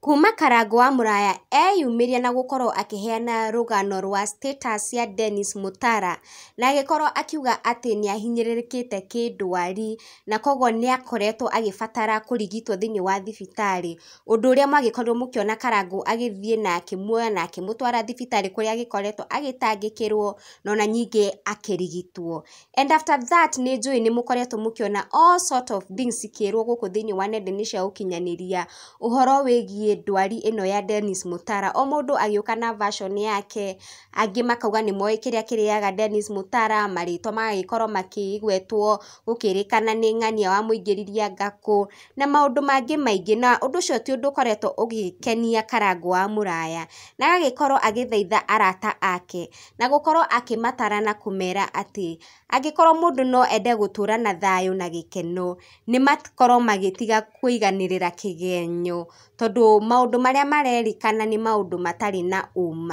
Kuma Karangu wa Muraya eyumiria na gukorwo akiheana rugano rwa status ya Dennis Mutara na agikorwo akiuga ati ni ahinyirikite kindwari na koguo ni akoretwo agibatara kurigitwo thiini wa thibitari undu uria mwagikorwo mukiona Karangu agithie na akimuoya na akimutwara thibitari kuria agikoretwo agitangikirwo nona nyingi akirigitwo. And after that ni njui ni mukoretwo mukiona all sort of things ikirwo guku thiini wa nenda-ini cia ukinyaniria uhoro wigie ndwari ino ya Dennis Mutara. O mundu agiuka na version yake, angi makauga ni moe kiria kiriaga Dennis Mutara, maritwa magikorwo makigwetwo gukirikana ni ng'ania wa muingiriria ngaku na maundu mangi maingi, na undu ucio ti undu koretwo ugikenia Karangu wa Muraya na agikorwo agithaitha arata ake na gukorwo akimatara na kumera ati agikorwo mundu no ende gutura na thayu na gikeno ni makorwo magitiga kuiganirira kigenyo tondu maundu maria marerikana ni maundu matari na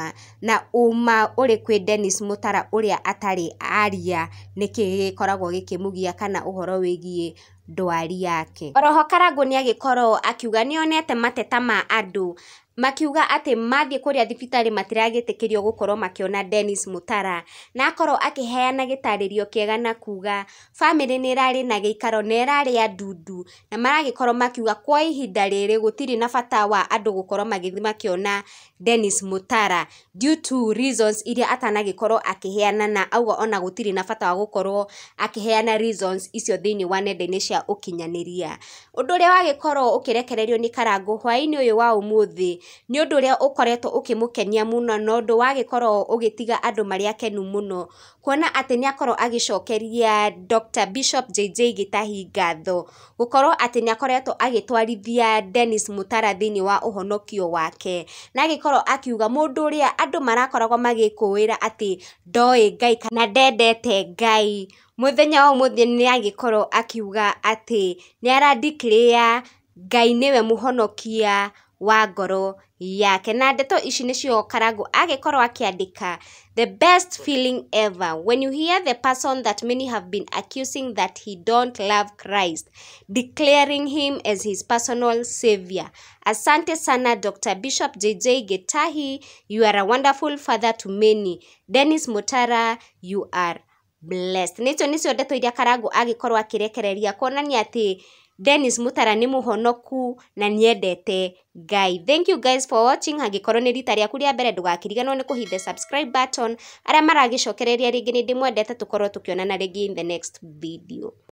uma uri kwi Dennis Mutara uria atari aria niki gikoragwo gikimugia kana uhoro wigie ndwari yake. Oroho Karangu ni agikorwo akiuga nionete mateta ma andu makiuga ati mathie kuria thibitari matiragitikirio gukorwo makiona Dennis Mutara na akorwo akiheana gitaririo kiega na kuga family ni irari na giikaro na irari andundu na maragikorwo makiuga kwa ihinda riri gutiri na bata wa andu gukorwo magithima makiona Dennis Mutara due to reasons iria atanagikorwo akiheana na auga ona gutiri na bata wa gukorwo akiheana reasons icio thiini wa nenda-ini cia ukinyaniria. Undu uria wagikorwo ukirekererio ni Karangu hwaini uyu wa umuthi ni undu uria ukoretwo ukimukenia muno no ndu wagikorwo ugitiga andu maria akenu muno kuona ati ni akorwo agicokeria Dr. Bishop JJ Gitahi ngatho gukorwo ati ni akoretwo agitwarithia Dennis Mutara thiini wa uhonokio wake na agikorwo akiuga mundu uria andu marakoragwo magikuira ati ndoi Ngai kana ndendete Ngai muthenya wa umuthi ni agikorwo akiuga ati ni ara declare Ngai niwe muhonokia wa ngoro yake. Na ndeto ici nicio Karangu agikorwo akiandika: the best feeling ever when you hear the person that many have been accusing that he don't love Christ declaring him as his personal savior. Asante sana Dr. Bishop JJ Gitahi, you are a wonderful father to many. Dennis Mutara, you are blessed. Nicio ndeto iria Karangu agikorwo akirekereria kuonania ati Dennis Mutara ni muhonoku na niendete Ngai. Thank you guys for watching. Hangikorwo ni rita riaku ria mbere ndugakiriganwo ni kuhitha subscribe button. Aria maragicokereria ringi ni ndimwendete tukorwo tukionana ringi in the next video.